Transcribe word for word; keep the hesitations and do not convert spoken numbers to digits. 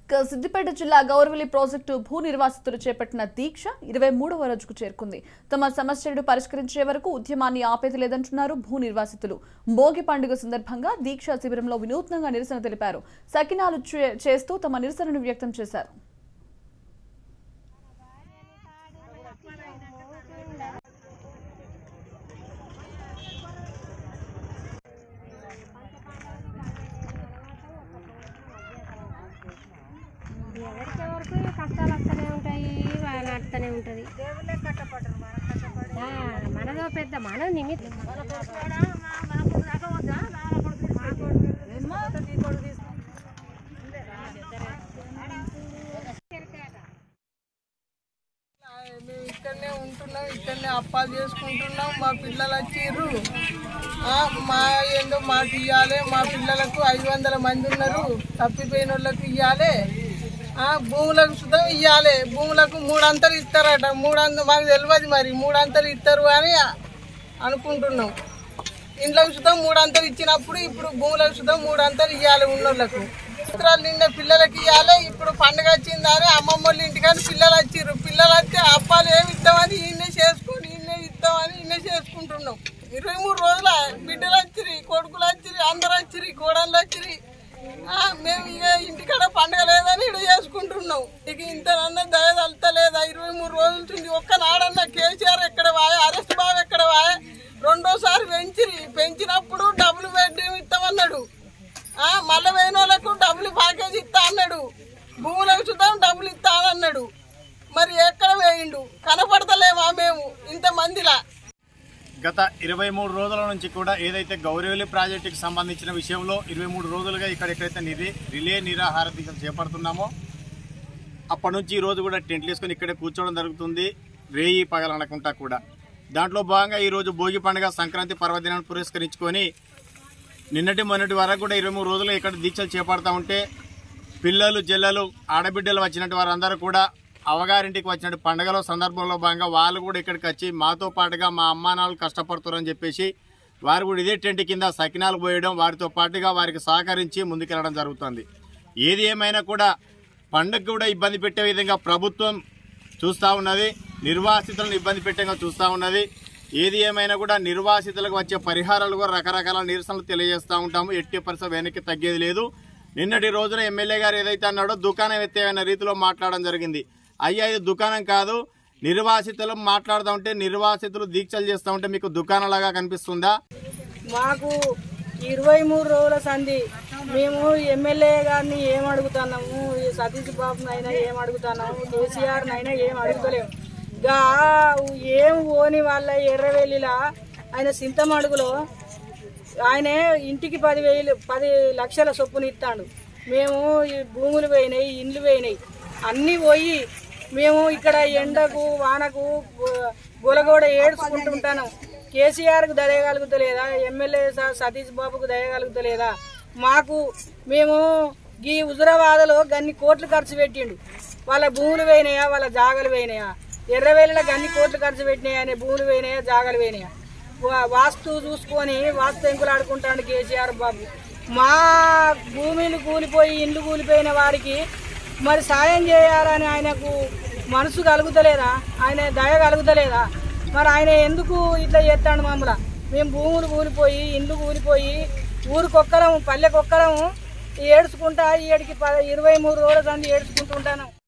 సిద్దిపేట జిల్లా గౌరవల్లి ప్రాజెక్టు భూ నిర్వాసితులు చేపట్టిన దీక్ష ఇరవై మూడవ రోజుకు చేరుకుంది. తమ సమస్యలను పరిష్కరించే వరకు ఉద్యమాన్ని ఆపేది లేదంటున్నారు భూ నిర్వాసితులు. భోగి పండుగ సందర్భంగా దీక్షా శిబిరంలో వినూత్నంగా నిరసన తెలిపారు. సకినాలు చేస్తూ తమ నిరసనను వ్యక్తం చేశారు. ఎవరికెవరికి కష్టాలు వస్తూనే ఉంటాయి, నడుతూనే ఉంటుంది. మనదో పెద్ద మన నిమిత్తం మేము ఇక్కడనే ఉంటున్నాం, ఇక్కడనే అప్పాలు చేసుకుంటున్నాం. మా పిల్లలు వచ్చిర్రు, మా ఏందో మాకు ఇవ్వాలి. మా పిల్లలకు ఐదు వందల మంది ఉన్నారు, తప్పిపోయిన వాళ్ళకు ఇవ్వాలి. భూములకు సుతం ఇవ్వాలి. భూములకు మూడంతలు ఇస్తారట. మూడంత మాకు తెలియదు, మరి మూడంతలు ఇస్తారు అని అనుకుంటున్నాం. ఇంట్లోకి సుతం మూడంతలు ఇచ్చినప్పుడు ఇప్పుడు భూములకు సుతం మూడంతలు ఇవ్వాలి ఉన్నోళ్ళకు. చిత్రాలు నిండా పిల్లలకి ఇవ్వాలి. ఇప్పుడు పండుగ వచ్చిందని అమ్మమ్మ వాళ్ళ ఇంటికాని పిల్లలు వచ్చిర్రు. పిల్లలు వస్తే అప్పాలు ఏమి ఇస్తామని ఇన్నే చేసుకొని ఇన్నే ఇస్తామని ఇన్నే చేసుకుంటున్నాం. ఇరవై మూడు రోజుల బిడ్డలు వచ్చిరి, కొడుకులు వచ్చిరి, అందరు వచ్చిరి, కోడళ్ళు వచ్చిరి. మేము ఇక ఇంటికాడ పండుగ లేదని ఇడ చేసుకుంటున్నాం. ఇక ఇంతనన్నా దయ తలతలేదా? ఇరవై మూడు రోజులుంది. ఒక్కనాడన్నా కేసీఆర్ ఎక్కడ వాయ, అరెస్ట్ బాబు ఎక్కడ వాయ. రెండోసారి పెంచిరి, పెంచినప్పుడు డబ్బులు పెట్టి ఇస్తామన్నాడు. మళ్ళీ వేయిన వాళ్ళకు డబ్బులు ప్యాకేజ్ ఇస్తా అన్నాడు. భూములకు చూద్దాం డబ్బులు ఇస్తా అన్నాడు. మరి ఎక్కడ వేయిండు? కనపడతలేమా మేము ఇంతమందిలా? గత ఇరవై మూడు రోజుల నుంచి కూడా ఏదైతే గౌరవల్లి ప్రాజెక్టుకి సంబంధించిన విషయంలో ఇరవై మూడు రోజులుగా ఇక్కడ ఎక్కడైతే నిరి రిలే నిరాహార దీక్ష చేపడుతున్నామో అప్పటి నుంచి ఈ రోజు కూడా టెంట్లు వేసుకొని ఇక్కడే కూర్చోవడం జరుగుతుంది, రేయి పగలనకుండా కూడా. దాంట్లో భాగంగా ఈరోజు భోగి పండుగ సంక్రాంతి పర్వదినాన్ని పురస్కరించుకొని నిన్నటి మొన్నటి వరకు కూడా ఇరవై మూడు రోజులు ఇక్కడ దీక్షలు చేపడతా ఉంటే పిల్లలు జల్లలు ఆడబిడ్డలు వచ్చినట్టు వారందరూ కూడా అవగారింటికి వచ్చినట్టు పండుగల సందర్భంలో భాగంగా వాళ్ళు కూడా ఇక్కడికి వచ్చి మాతో పాటుగా మా అమ్మానాలు కష్టపడుతారని చెప్పేసి వారు కూడా ఇదే టెంట్ కింద సకినాలు పోయడం, వారితో పాటుగా వారికి సహకరించి ముందుకెళ్ళడం జరుగుతుంది. ఏది ఏమైనా కూడా పండుగ కూడా ఇబ్బంది పెట్టే విధంగా ప్రభుత్వం చూస్తూ ఉన్నది, నిర్వాసితులను ఇబ్బంది పెట్టేగా చూస్తూ ఉన్నది. ఏది ఏమైనా కూడా నిర్వాసితులకు వచ్చే పరిహారాలు కూడా రకరకాల నిరసనలు తెలియజేస్తూ ఉంటాము. ఎట్టి పరిస్థితి వెనక్కి తగ్గేది లేదు. నిన్నటి రోజున ఎమ్మెల్యే గారు ఏదైతే అన్నాడో దుకాణం ఎత్తేవైన రీతిలో మాట్లాడడం జరిగింది. అయ్యా ఇది దుకాణం కాదు, నిర్వాసితులు మాట్లాడుతూ ఉంటే నిర్వాసితులు దీక్షలు చేస్తూ ఉంటే మీకు దుకాణంలాగా కనిపిస్తుందా? మాకు ఇరవై మూడు రోజుల సంధి మేము ఎమ్మెల్యే గారిని ఏం అడుగుతున్నాము, సతీష్ బాబునైనా ఏం అడుగుతున్నాము, కేసీఆర్నైనా ఏం అడుగుతలేము. ఇక ఏం ఓని వాళ్ళ ఎర్రవెల్లిలా ఆయన సింతమడుగులో ఆయన ఇంటికి పదివేలు పది లక్షల చొప్పున ఇస్తాడు. మేము ఈ భూములు పోయినాయి, ఇండ్లు పోయినాయి, అన్నీ పోయి మేము ఇక్కడ ఎండకు వానకు గొలగోడ ఏడ్చుకుంటుంటాను. కేసీఆర్కు దయగలుగుతలేదా? ఎమ్మెల్యే సతీష్ బాబుకు దయగలుగుతలేదా? మాకు మేము ఈ హుజురాబాద్లో గన్ని కోట్లు ఖర్చు పెట్టిండు. వాళ్ళ భూములు పోయినాయా, వాళ్ళ జాగలు పోయినాయా? ఎర్రవేళలో గన్ని కోట్లు ఖర్చు పెట్టినాయా అనే భూములు పోయినాయా, జాగలు పోయినాయా? వాస్తు చూసుకొని వాస్తు ఎంకులు ఆడుకుంటాడు కేసీఆర్ బాబు. మా భూమిని కూలిపోయి ఇండ్లు కూలిపోయిన వారికి మరి సాయం చేయాలని ఆయనకు మనసు కలుగుతలేదా? ఆయన దయ కలుగుతలేదా? మరి ఆయన ఎందుకు ఇట్లా చేస్తాడు మమ్మల్ని? మేము భూములు కూలిపోయి ఇండ్లు కూలిపోయి ఊరికొక్కరం పల్లెకొక్కరం ఏడ్చుకుంటా ఈ ఏడికి ప ఇరవై మూడు రోజుల సంది ఏడ్చుకుంటూ ఉంటాను.